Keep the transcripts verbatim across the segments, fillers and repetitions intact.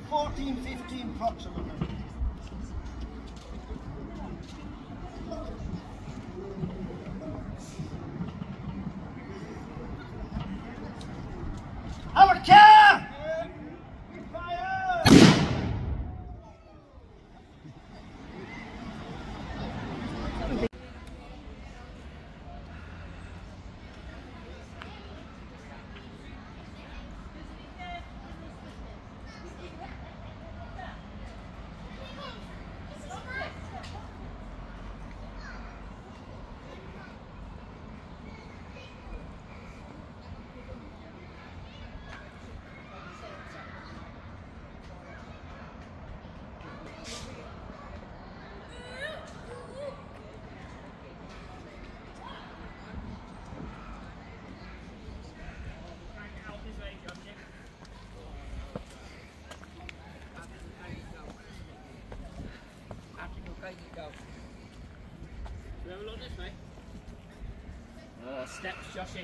fourteen, fifteen approximately. Our car! Fire! Do you have a look this way? Oh, steps, Joshy.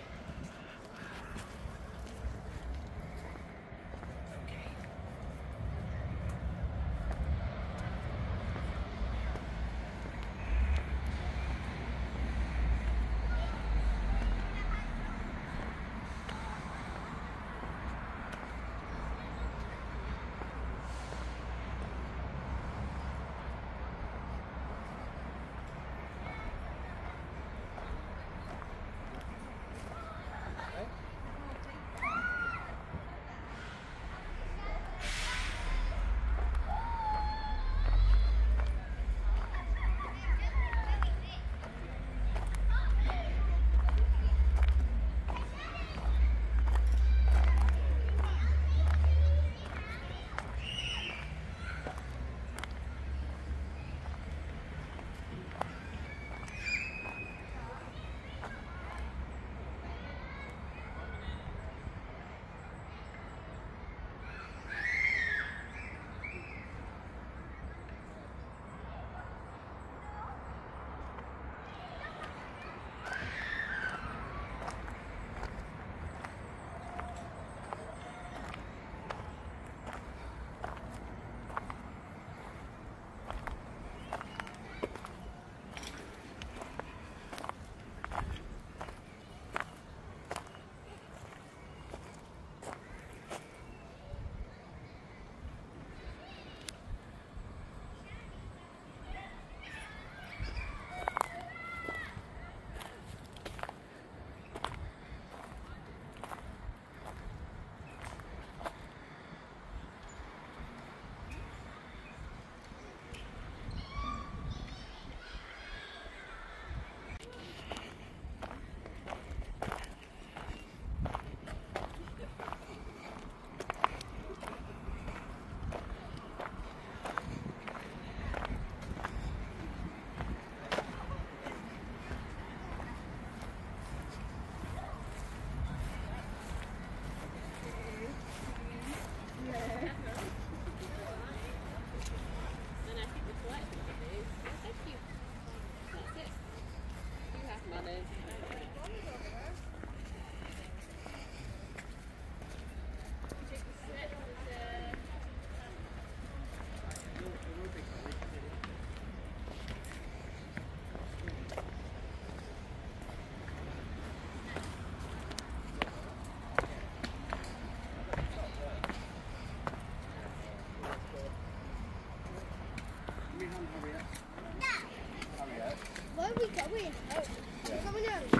Where are we going? Oh, we're coming out.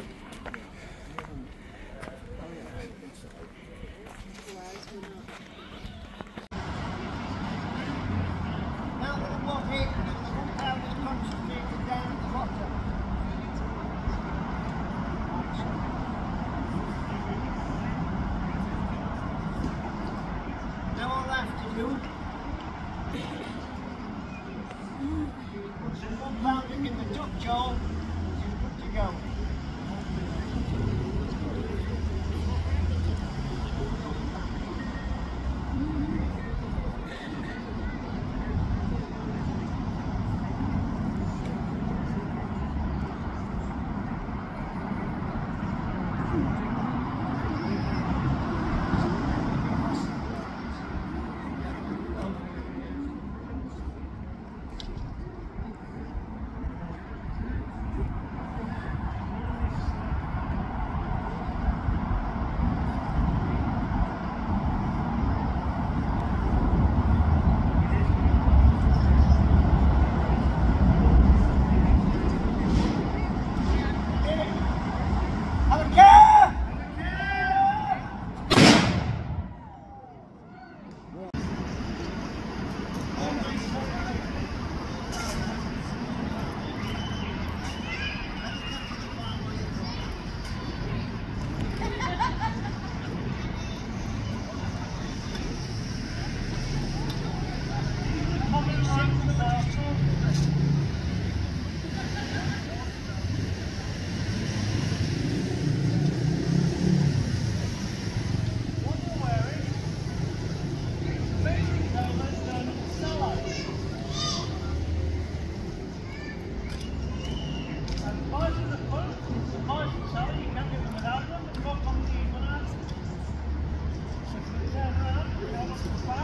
Now that the water is compound is concentrated down at the bottom. Now all I have to do put some compounding in the duck jaw and it's good to go.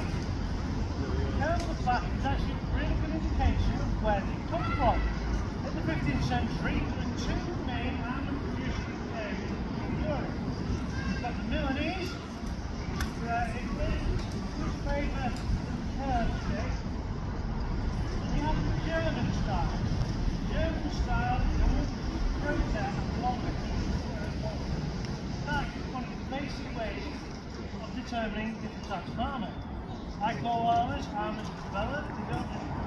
back. The curve of the back is actually a really good indication of where they come from. In the fifteenth century, there were two main almond producing areas in Europe. You've got the Milanese, which are Italy, which favour the curved shape. And you have the German style. The German style is a much straighter and longer piece of curve. That is one of the basic ways of determining different types of almond. I call almonds almonds developed. They don't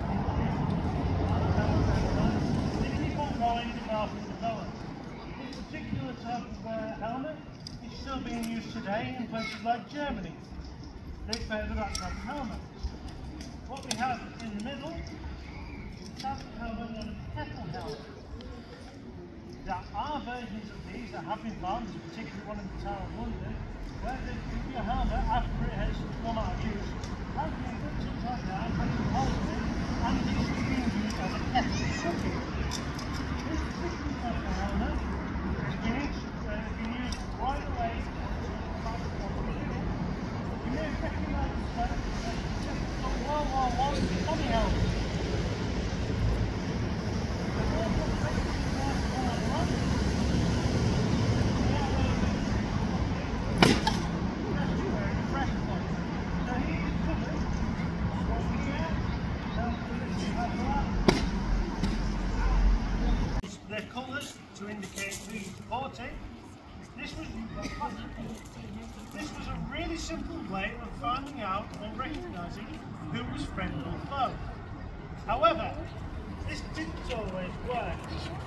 they keep on growing, develop and develop. This particular type of uh, helmet is still being used today in places like Germany. They favour that type of helmet. What we have in the middle is a type of helmet known as a kettle helmet. There are versions of these that have been found, there's a particular one in the Tower of London, where they give you a helmet after it has come out of use. Has been put upside down, put in holes in, and it is being used as a kettle cooking. This particular type of helmet has been, uh, been used right away about the forty years. You may recognise this helmet as a typical World War One Tommy helmet. Their colours to indicate who you're supporting. This was, this was a really simple way of finding out or recognising who was friend or foe. However, this didn't always work.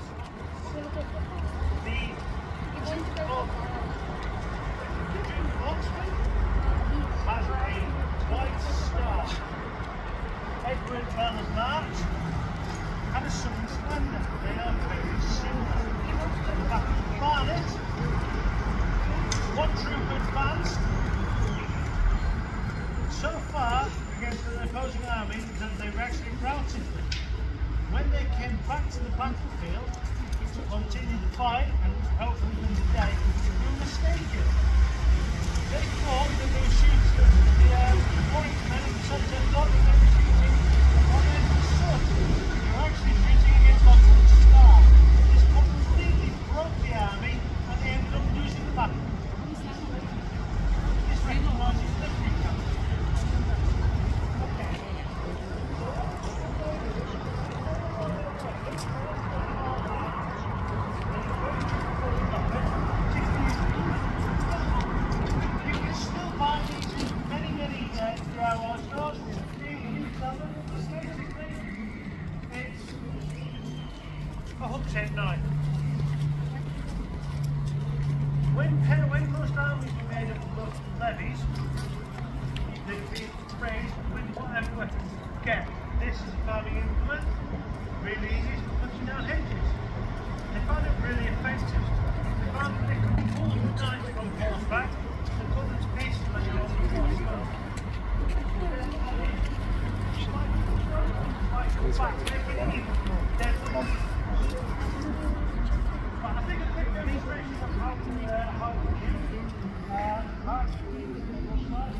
The Duke of, the Duke of Oxford has a white star. Edward Bell's March and a southern splendor. They are very similar. At the back of the barnet, one troop advanced so far against the opposing army that they were actually routed them. When they came back to the battlefield to continue the fight and hopefully win the day, they were mistaken. They thought that they were shooting the um, warrant men and said they thought that they were shooting on the sun. They were actually shooting against Oxford's star. This completely broke the army and they ended up losing the battle. This recognises victory camp. Okay. You can still buy these in many, many uh, D I Y stores. You can sell them. Basically, it's a hook-shaped knife. When, when most armies were made up of levies, they'd be raised with whatever weapons you could get. This is a farming implement, really easy for punching down hedges. They found it really effective. They found that they could pull the knife from horseback and cut them to pieces when they were on the horseback. Back, making it even more deadly. But I think a quick demonstration of how to uh, how to use uh, how to use the knife.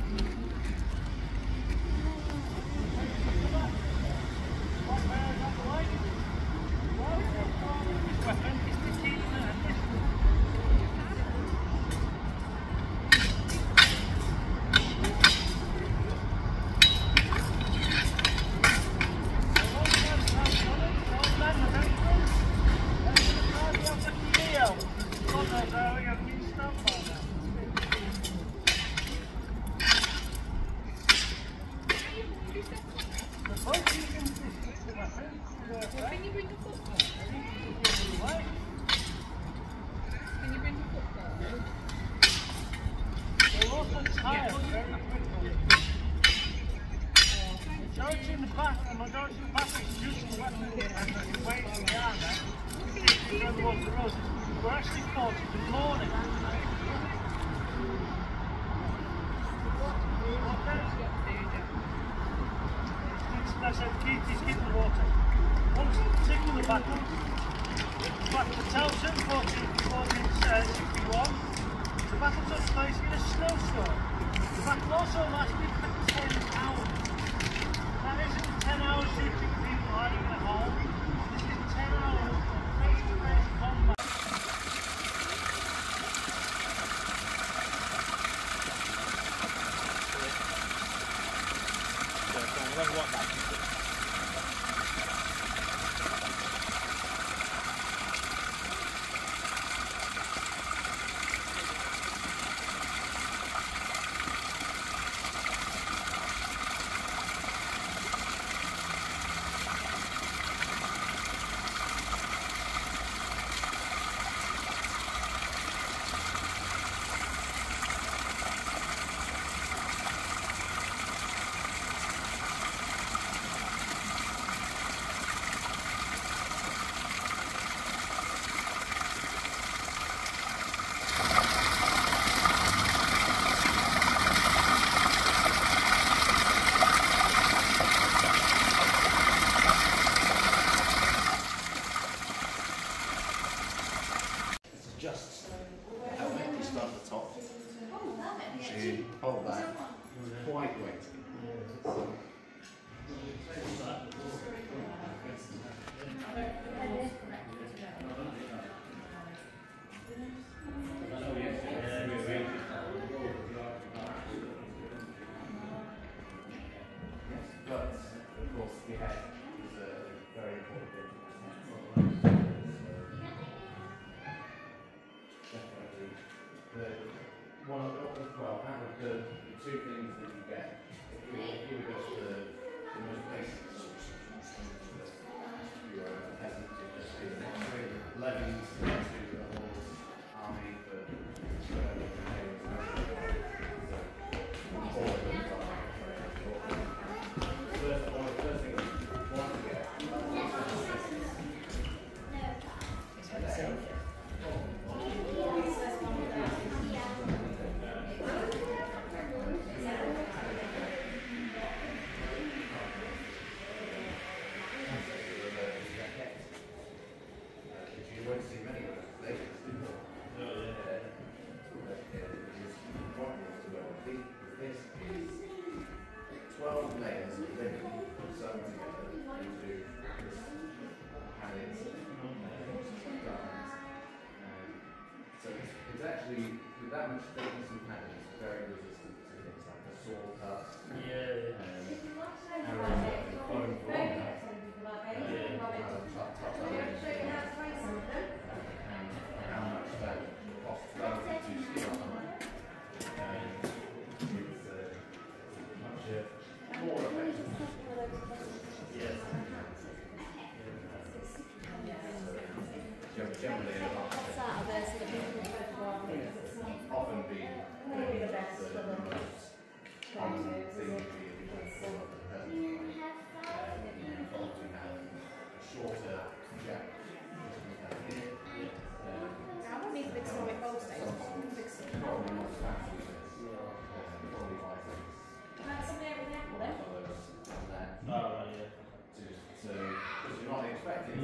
Can you bring a football? Can you bring a football? They're also tired very quickly. Majority in the back, the majority in the back is using the weapon and the weight of the arm there. If you go towards the roses, we're actually fought in the morning. That's how to keep these keep the water. One particular battle, back to Towson, fourteen sixty-one, the battle took place in a snowstorm. The battle also lasted for the same hour. don't know what that is. Just the helmet, you start at the top, so you hold that quite weight. So, but of course the head is a very important bit. Definitely. The one of the, well, out of the, the two things that you get, if we, if we go to the, the most basic solutions, you are a peasant, you just do the levies to the whole army for whatever the name is. So, all of them are very important. First, one of the first things you want to get twelve layers of linen sewn together into this padded garment. So it's, it's actually, with that much thickness and padding, it's very resistant to things like a saw cut, Yeah. um, arrows that have flown for longer, um, tough, tough arrows, and how much that costs relative to steel armor. Um, it's uh, much uh, more effective. Yes. Gen- Generally, in the past, often been maybe the most common thing would be if you went for the present time. Um, you have a shorter jacket, which we have here. Um, I need a big ceramic bowl today. some probably not fancy bits, um, probably items. Others on that. Oh, right, yeah. Just so, because you're not expecting.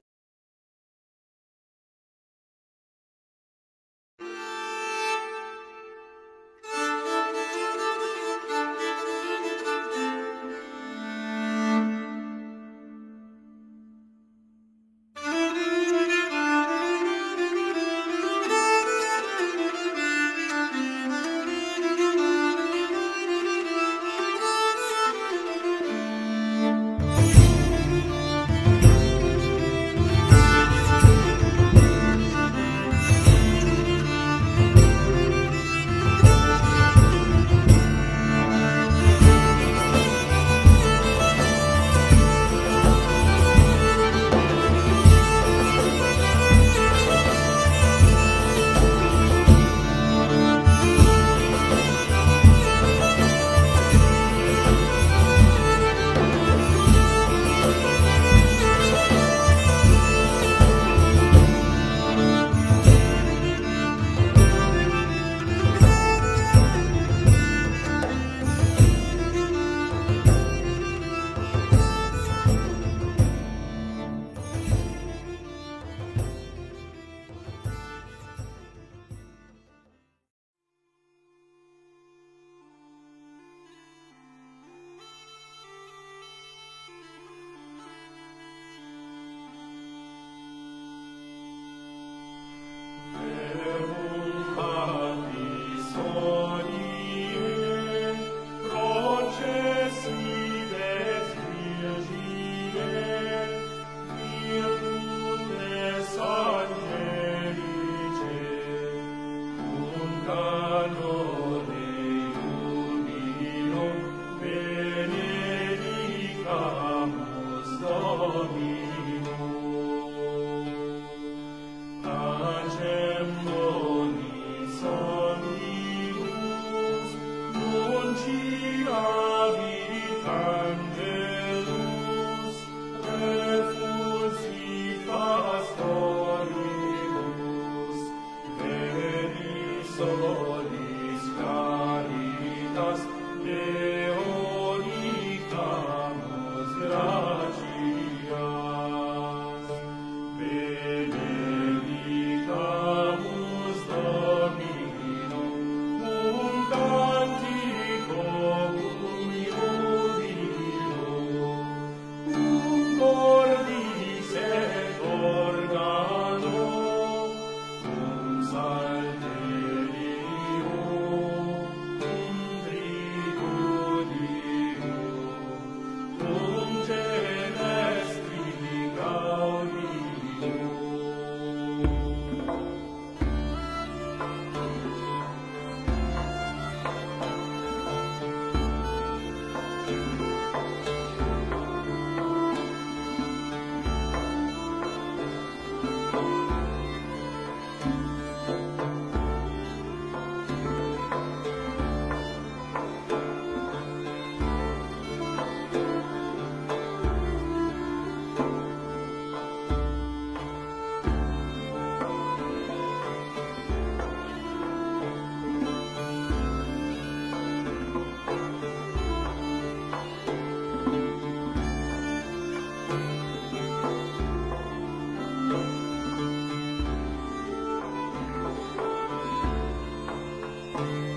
Thank you.